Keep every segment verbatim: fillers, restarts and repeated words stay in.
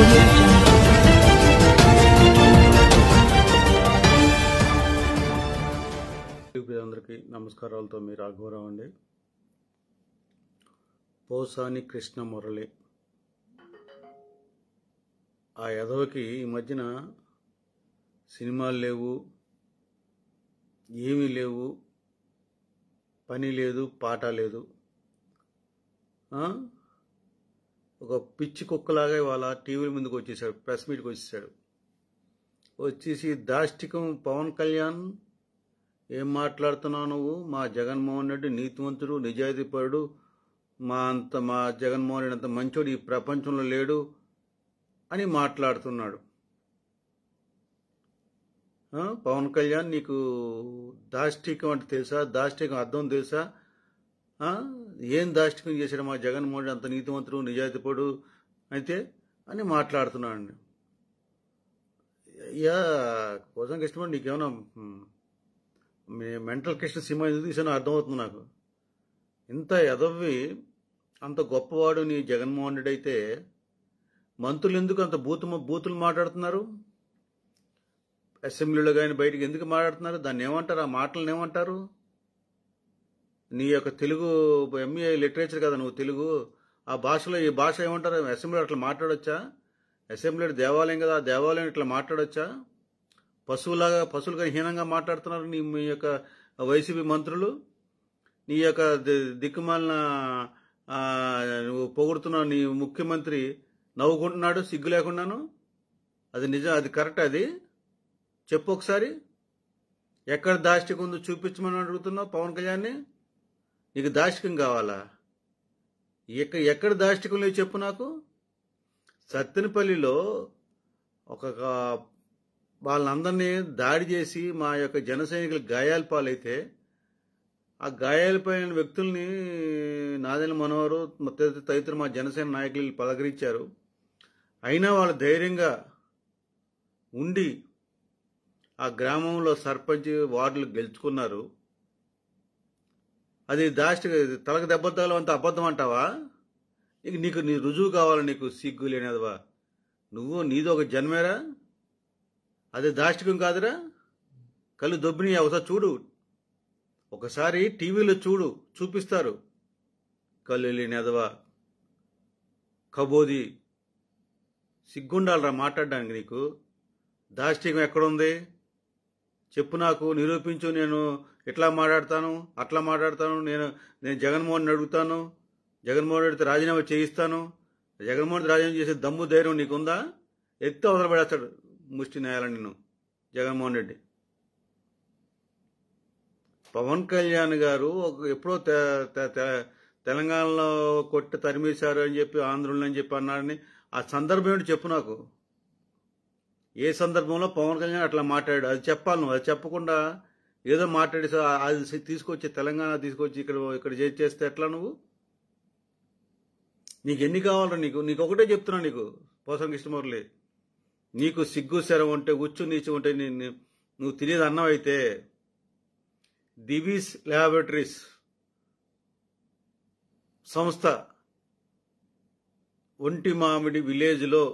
audio jungle. అందరికీ నమస్కారాలతో మీ రాఘవరావు అండి. పోసాని కృష్ణ మురళి ఆ యదవకి ఈ మధ్యన సినిమాలు లేవు, ఏమీ లేవు, పని లేదు, పాట లేదు. ఒక పిచ్చి కుక్కలాగా ఇవాళ టీవీ ముందుకు వచ్చేసాడు, ప్రెస్ మీట్కి వచ్చేసాడు. వచ్చేసి దాష్టికం పవన్ కళ్యాణ్ ఏం మాట్లాడుతున్నావు నువ్వు? మా జగన్మోహన్ రెడ్డి నీతివంతుడు, నిజాయితీపరుడు, మా అంత మా జగన్మోహన్ రెడ్డి అంత మంచోడు ఈ ప్రపంచంలో లేడు అని మాట్లాడుతున్నాడు. పవన్ కళ్యాణ్ నీకు దాష్టికం అంటే తెలుసా? దాష్టికం అర్థం తెలుసా? ఏం దాష్టికం చేశాడు మా జగన్మోహన్ రెడ్డి అంత నీతివంతుడు, నిజాయితీపరుడు అయితే అని మాట్లాడుతున్నాడు. అయ్యా కోసం కష్టపడి నీకేమన్నా మెంటల్ కిష్ట సినిమా ఎందుకు తీసానో అర్థమవుతుంది నాకు. ఇంత ఎదవి అంత గొప్పవాడు నీ జగన్మోహన్ రెడ్డి అయితే మంత్రులు ఎందుకు అంత బూతు బూతులు మాట్లాడుతున్నారు? అసెంబ్లీలో కానీ బయటకు ఎందుకు మాట్లాడుతున్నారు? దాన్ని ఏమంటారు? ఆ మాటలను ఏమంటారు? నీ యొక్క తెలుగు ఎంఏ లిటరేచర్ కదా నువ్వు, తెలుగు ఆ భాషలో ఈ భాష ఏమంటారు? అసెంబ్లీలో అట్లా మాట్లాడొచ్చా? అసెంబ్లీ దేవాలయం కదా, ఆ దేవాలయం ఇట్లా మాట్లాడొచ్చా? పశువులాగా పశువులుగా హీనంగా మాట్లాడుతున్నారు నీ మీ యొక్క వైసీపీ మంత్రులు. నీ యొక్క దిక్కుమాలిన నువ్వు పొగుడుతున్న నీ ముఖ్యమంత్రి నవ్వుకుంటున్నాడు సిగ్గు లేకుండాను. అది నిజం, అది కరెక్ట్? అది చెప్పు ఒకసారి. ఎక్కడ దాష్టికం ఉందో చూపించమని అడుగుతున్నావు పవన్ కళ్యాణ్ని. నీకు దాష్టికం కావాలా? ఎక్కడ ఎక్కడ దాష్టికం లేదు చెప్పు నాకు. సత్తెనపల్లిలో ఒక వాళ్ళందరినీ దాడి చేసి మా యొక్క జన సైనికులు గాయాల పాలైతే ఆ గాయాలపైన వ్యక్తుల్ని నాదెండ్ల మనోహర్ తదితర మా జనసేన నాయకులు పలకరించారు. అయినా వాళ్ళు ధైర్యంగా ఉండి ఆ గ్రామంలో సర్పంచ్ వార్డులు గెలుచుకున్నారు. అది దాష్టి తలకు దెబ్బతాలు అంత అబద్ధం అంటావా? ఇక నీకు నీ రుజువు కావాలి, నీకు సిగ్గు లేనిదవా నువ్వు. నీది ఒక జన్మేరా, అదే దాష్టికం కాదురా. కళ్ళు దొబ్బిని ఒకసారి చూడు, ఒకసారి టీవీలో చూడు, చూపిస్తారు. కళ్ళు లేని ఎదవా కబోది, సిగ్గుండాలరా మాట్లాడడానికి. నీకు దాష్టికం ఎక్కడుంది చెప్పు నాకు, నిరూపించు. నేను ఇట్లా మాట్లాడతాను, అట్లా మాట్లాడతాను, నేను నేను జగన్మోహన్ అడుగుతాను, జగన్మోహన్ రెడ్డితో రాజీనామా చేయిస్తాను. జగన్మోహన్ రెడ్డి రాజీనామా చేసే దమ్ము ధైర్యం నీకుందా? ఎత్తి అవసరం పడేస్తాడు ముష్టి నేయాలని నిన్ను జగన్మోహన్ రెడ్డి. పవన్ కళ్యాణ్ గారు ఒక ఎప్పుడో తెలంగాణలో కొట్టి తరిమేశారు అని చెప్పి, ఆంధ్రులు అని చెప్పి అన్నారని ఆ సందర్భం ఏంటో చెప్పు నాకు. ఏ సందర్భంలో పవన్ కళ్యాణ్ అట్లా మాట్లాడాడు అది చెప్పాలి నువ్వు. అది చెప్పకుండా ఏదో మాట్లాడి అది తీసుకొచ్చి తెలంగాణ తీసుకొచ్చి ఇక్కడ ఇక్కడ చేస్తే ఎట్లా నువ్వు? నీకు ఎన్ని కావాలరా? నీకు నీకు ఒకటే చెప్తున్నా, నీకు పోసాని కృష్ణ మురళి, నీకు సిగ్గు శరం ఉంటే, ఉచ్చు నీచు ఉంటే, నువ్వు తినేది అన్నం అయితే దివీస్ ల్యాబొరేటరీస్ సంస్థ ఒంటి మామిడి విలేజ్లో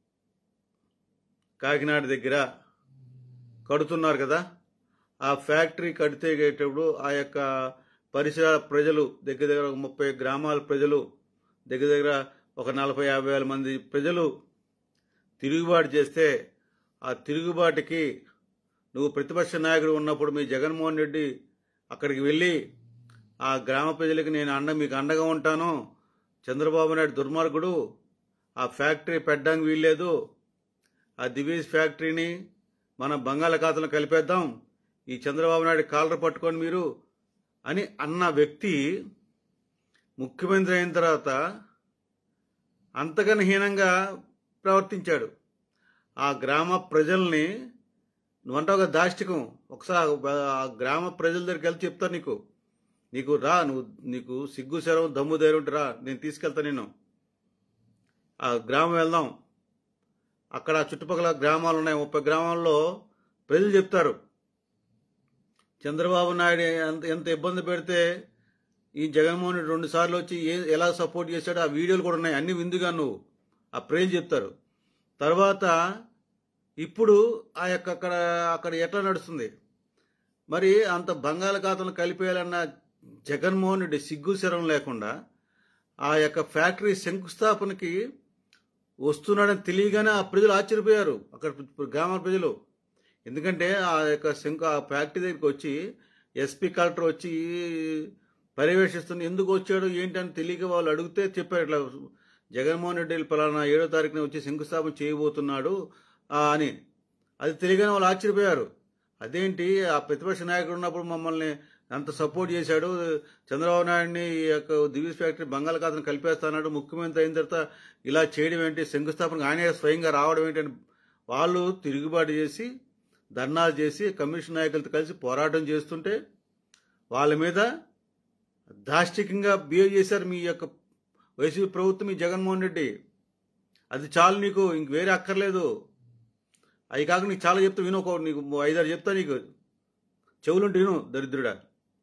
కాకినాడ దగ్గర కడుతున్నారు కదా. ఆ ఫ్యాక్టరీ కడితేటప్పుడు ఆ యొక్క పరిసర ప్రజలు దగ్గర దగ్గర ఒక ముప్పై గ్రామాల ప్రజలు దగ్గర దగ్గర ఒక నలభై యాభై వేల మంది ప్రజలు తిరుగుబాటు చేస్తే, ఆ తిరుగుబాటుకి నువ్వు ప్రతిపక్ష నాయకుడు ఉన్నప్పుడు మీ జగన్మోహన్ రెడ్డి అక్కడికి వెళ్ళి ఆ గ్రామ ప్రజలకి నేను అండ మీకు అండగా ఉంటాను, చంద్రబాబు నాయుడు దుర్మార్గుడు, ఆ ఫ్యాక్టరీ పెట్టడానికి వీల్లేదు, ఆ దివీస్ ఫ్యాక్టరీని మన బంగాళాఖాతంలో కలిపేద్దాం, ఈ చంద్రబాబు నాయుడు కాలర్ పట్టుకొని మీరు అని అన్న వ్యక్తి ముఖ్యమంత్రి అయిన తర్వాత అంతకన్నా హీనంగా ప్రవర్తించాడు. ఆ గ్రామ ప్రజల్ని నువ్వంటావు కదా దాష్టికం. ఒకసారి ఆ గ్రామ ప్రజల దగ్గరికి వెళ్తే చెప్తాను నీకు. నీకు రా, నువ్వు నీకు సిగ్గు శరం దమ్ము ధైర్యం ఉంటే రా, నేను తీసుకెళ్తా నిన్ను. ఆ గ్రామం వెళ్దాం. అక్కడ చుట్టుపక్కల గ్రామాలు ఉన్నాయి, ముప్పై గ్రామాల్లో ప్రజలు చెప్తారు చంద్రబాబు నాయుడు ఎంత ఎంత ఇబ్బంది పెడితే ఈ జగన్మోహన్ రెడ్డి రెండు సార్లు వచ్చి ఎలా సపోర్ట్ చేశాడో ఆ వీడియోలు కూడా ఉన్నాయి. అన్ని విందుగా నువ్వు ఆ ప్రజలు చెప్తారు. తర్వాత ఇప్పుడు ఆ యొక్క అక్కడ అక్కడ ఎట్లా నడుస్తుంది? మరి అంత బంగాళాఖాతంలో కలిపేయాలన్న జగన్మోహన్ రెడ్డి సిగ్గు శరం లేకుండా ఆ యొక్క ఫ్యాక్టరీ శంకుస్థాపనకి వస్తున్నాడని తెలియగానే ఆ ప్రజలు ఆశ్చర్యపోయారు, అక్కడ గ్రామాల ప్రజలు. ఎందుకంటే ఆ యొక్క శంకు ఆ ఫ్యాక్టరీ దగ్గరికి వచ్చి ఎస్పీ కలెక్టర్ వచ్చి పర్యవేక్షిస్తున్న ఎందుకు వచ్చాడు ఏంటి అని తెలియక వాళ్ళు అడిగితే చెప్పారు, ఇట్లా జగన్మోహన్ రెడ్డి పలానా ఏడో తారీఖున వచ్చి శంకుస్థాపన చేయబోతున్నాడు అని. అది తెలియగానే వాళ్ళు ఆశ్చర్యపోయారు. అదేంటి ఆ ప్రతిపక్ష నాయకుడు ఉన్నప్పుడు మమ్మల్ని అంత సపోర్ట్ చేశాడు, చంద్రబాబు నాయుడిని ఈ యొక్క దివీస్ ఫ్యాక్టరీ బంగాళాఖాతం కలిపేస్తున్నాడు, ముఖ్యమంత్రి అయిన తర్వాత ఇలా చేయడం ఏంటి, శంకుస్థాపనకు ఆయనే స్వయంగా రావడం ఏంటి అని వాళ్ళు తిరుగుబాటు చేసి ధర్నాలు చేసి కమ్యూనిస్ట్ నాయకులతో కలిసి పోరాటం చేస్తుంటే వాళ్ళ మీద దాష్టికంగా బిహేవ్ చేశారు మీ యొక్క వైసీపీ ప్రభుత్వం, మీ జగన్మోహన్ రెడ్డి. అది చాలు నీకు, ఇంక వేరే అక్కర్లేదు. అవి కాక నీకు చాలా చెప్తా విను, ఒక నీకు ఐదారు చెప్తా, నీకు చెవులుంటే విను దరిద్రుడా.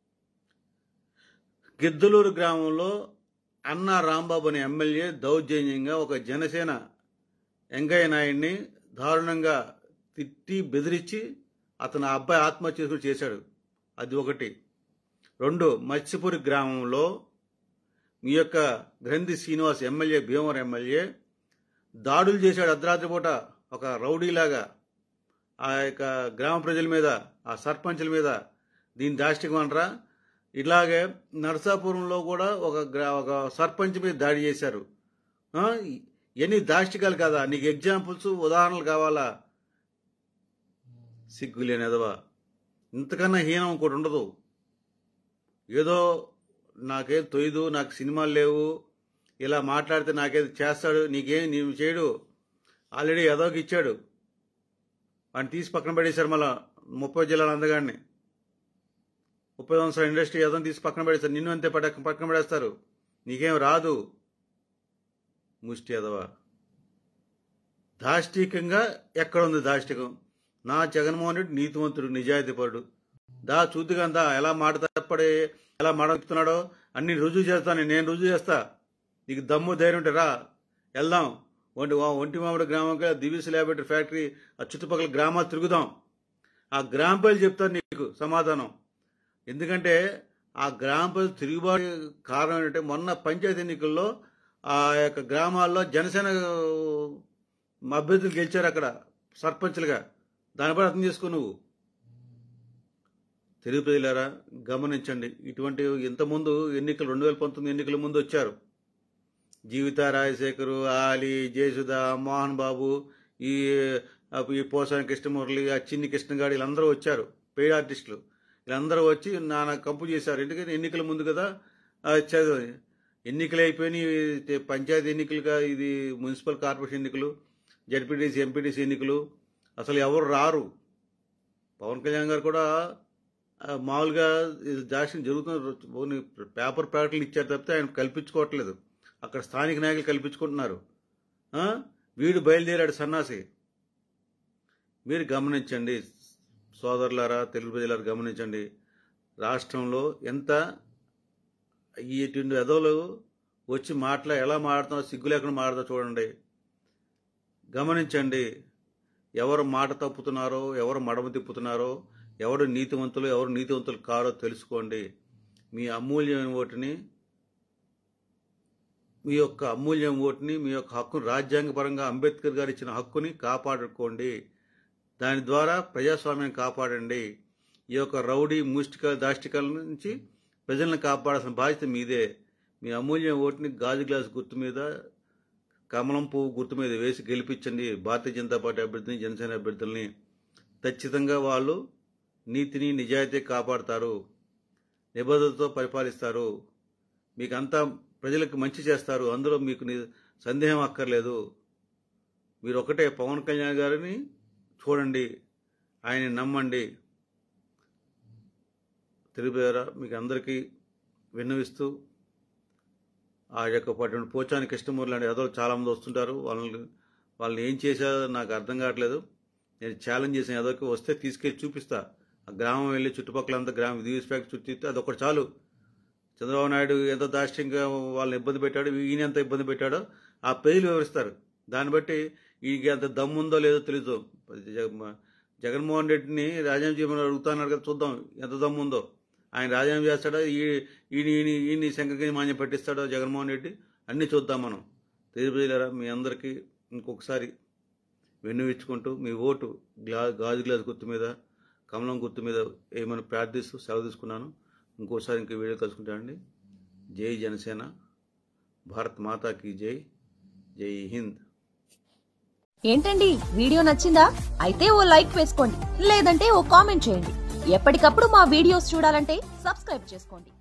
గిద్దలూరు గ్రామంలో అన్నా రాంబాబు అనే ఎమ్మెల్యే దౌర్జన్యంగా ఒక జనసేన వెంకయ్య నాయుడిని దారుణంగా తిట్టి బెదిరించి అతను ఆ అబ్బాయి ఆత్మహత్య చేసుకుని చేశాడు. అది ఒకటి. రెండు, మత్స్యపురి గ్రామంలో మీ యొక్క గ్రంథి శ్రీనివాస్ ఎమ్మెల్యే, భీమవరం ఎమ్మెల్యే దాడులు చేశాడు అర్ధరాత్రి పూట ఒక రౌడీలాగా ఆ యొక్క గ్రామ ప్రజల మీద, ఆ సర్పంచుల మీద. దీని దాష్టికం అంటారా? ఇలాగే నరసాపురంలో కూడా ఒక ఒక సర్పంచ్ మీద దాడి చేశారు. ఎన్ని దాష్టికాలు కదా? నీకు ఎగ్జాంపుల్స్, ఉదాహరణలు కావాలా? సిగ్గులేనిదవా, ఇంతకన్నా హీనం ఇంకోటి ఉండదు. ఏదో నాకేం తొయ్యదు, నాకు సినిమాలు లేవు, ఇలా మాట్లాడితే నాకేది చేస్తాడు, నీకేం నీవు చేయడు, ఆల్రెడీ ఎదోకి ఇచ్చాడు, వాడిని తీసి పక్కన పడేశారు. మళ్ళా ముప్పై జిల్లాల అందగాడిని, ముప్పై సంవత్సరాల ఇండస్ట్రీ ఎదోని తీసి పక్కన పడేస్తారు. నిన్ను అంతే పడ పక్కన పడేస్తారు, నీకేం రాదు. ముష్టి ఎదవా. దాష్టికంగా ఎక్కడుంది దాష్టికం? నా జగన్మోహన్ రెడ్డి నీతివంతుడు, నిజాయితీపరుడు. దా చూద్దుగందా ఎలా మాట తప్పడే, ఎలా మాట చెప్తున్నాడో అన్ని రుజువు చేస్తాను, నేను రుజువు చేస్తా. నీకు దమ్ము ధైర్యం ఉంటే రా, వెళ్దాం. ఒంటి ఒంటి మామిడి గ్రామంగా దివీస్ ల్యాబొరేటరీ ఫ్యాక్టరీ ఆ చుట్టుపక్కల గ్రామాలు తిరుగుదాం. ఆ గ్రామ ప్రజలు చెప్తారు నీకు సమాధానం. ఎందుకంటే ఆ గ్రామ ప్రజలు తిరుగుబాటు కారణం ఏంటంటే మొన్న పంచాయతీ ఎన్నికల్లో ఆ యొక్క గ్రామాల్లో జనసేన అభ్యర్థులు గెలిచారు అక్కడ సర్పంచ్లుగా. దాన్ని బట్టి అర్థం చేసుకో నువ్వు. తెలుగు ప్రజలారా గమనించండి, ఇటువంటి ఇంతకుముందు ఎన్నికలు రెండు వేల పంతొమ్మిది ఎన్నికల ముందు వచ్చారు. జీవిత రాజశేఖరు, ఆలి, జయసుధ, మోహన్ బాబు, ఈ ఈ పోసాని కృష్ణమురళి, ఆ చిన్ని కృష్ణగాడి, వీళ్ళందరూ వచ్చారు. పెయిడ్ ఆర్టిస్టులు వీళ్ళందరూ వచ్చి నాన్న కంపు చేశారు. ఎందుకంటే ఎన్నికల ముందు కదా. ఎన్నికలు అయిపోయినాయి, పంచాయతీ ఎన్నికలుగా, ఇది మున్సిపల్ కార్పొరేషన్ ఎన్నికలు, జడ్పీటీసీ, ఎంపీటీసీ ఎన్నికలు. అసలు ఎవరు రారు. పవన్ కళ్యాణ్ గారు కూడా మామూలుగా దాక్షిణ్యం జరుగుతున్న పేపర్ ప్రకటనలు ఇచ్చారు తప్పితే ఆయన కల్పించుకోవట్లేదు. అక్కడ స్థానిక నాయకులు కల్పించుకుంటున్నారు. వీడు బయలుదేరాడు సన్నాసి. మీరు గమనించండి సోదరులారా, తెలుగు ప్రజలారా గమనించండి. రాష్ట్రంలో ఎంత ఇటువంటి ఎదవలు వచ్చి మాట్లా ఎలా మాట్లాడుతున్నారో, సిగ్గు లేకుండా మాట్లాడుతూ చూడండి. గమనించండి, ఎవరు మాట తప్పుతున్నారో, ఎవరు మడమ తిప్పుతున్నారో, ఎవరు నీతివంతులు, ఎవరు నీతివంతులు కారో తెలుసుకోండి. మీ అమూల్యమైన ఓటుని, మీ యొక్క అమూల్యం ఓటుని, మీ యొక్క హక్కును, రాజ్యాంగపరంగా అంబేద్కర్ గారు ఇచ్చిన హక్కుని కాపాడుకోండి. దాని ద్వారా ప్రజాస్వామ్యం కాపాడండి. ఈ యొక్క రౌడీ, ముష్టిక, దాష్టికల నుంచి ప్రజలను కాపాడాల్సిన బాధ్యత మీదే. మీ అమూల్యం ఓటుని గాజు గ్లాసు గుర్తు మీద, కమలం పువ్వు గుర్తు మీద వేసి గెలిపించండి భారతీయ జనతా పార్టీ అభ్యర్థిని, జనసేన అభ్యర్థుల్ని. ఖచ్చితంగా వాళ్ళు నీతిని, నిజాయితీ కాపాడతారు, నిబద్ధతతో పరిపాలిస్తారు, మీకు అంతా ప్రజలకు మంచి చేస్తారు. అందులో మీకు సందేహం అక్కర్లేదు. మీరు ఒకటే పవన్ కళ్యాణ్ గారిని చూడండి, ఆయన నమ్మండి. తెలుగుదేరా మీకు అందరికీ విన్నవిస్తూ, ఆ యొక్క పట్టిన పోచాని కృష్ణమూర్తి లాంటి ఎదలు చాలామంది వస్తుంటారు. వాళ్ళని వాళ్ళని ఏం చేశారో నాకు అర్థం కావట్లేదు. నేను ఛాలెంజ్ చేసిన ఎదరికి వస్తే తీసుకెళ్ళి చూపిస్తా. ఆ గ్రామం వెళ్ళి చుట్టుపక్కలంతా గ్రామం దివీస్ ఫ్యాక్టరీ చుట్టి అదొకటి చాలు. చంద్రబాబు నాయుడు ఎంత దాష్ట్యంగా వాళ్ళని ఇబ్బంది పెట్టాడు, ఈయన ఎంత ఇబ్బంది పెట్టాడో ఆ ప్రజలు వివరిస్తారు. దాన్ని బట్టి వీడికి అంత దమ్ముందో లేదో తెలీదు. జగన్మోహన్ రెడ్డిని రాజీనామా చేయమని అడుగుతున్నాడు కదా, చూద్దాం ఎంత దమ్ముందో. ఆయన రాజీనామా చేస్తాడో ఈ ఈయన ఈయన శంకరగిరి మాన్యం పట్టిస్తాడో జగన్మోహన్ రెడ్డి, అన్నీ చూద్దాం మనం. తెలియజేయలేరా మీ అందరికీ ఇంకొకసారి వెన్నువిచ్చుకుంటూ మీ ఓటు గ్లా గాజు గ్లాస్ గుర్తు మీద, కమలం గుర్తు మీద ఏమని ప్రార్థిస్తూ సెలవు తీసుకున్నాను. ఇంకోసారి ఇంకో వీడియో కలుసుకుంటానండి. జై జనసేన, భారత్ మాతాకి జై, జై హింద్. ఏంటండి వీడియో నచ్చిందా? అయితే ఓ లైక్ వేసుకోండి, లేదంటే ఓ కామెంట్ చేయండి. ఎప్పటికప్పుడు మా వీడియోస్ చూడాలంటే సబ్స్క్రైబ్ చేసుకోండి.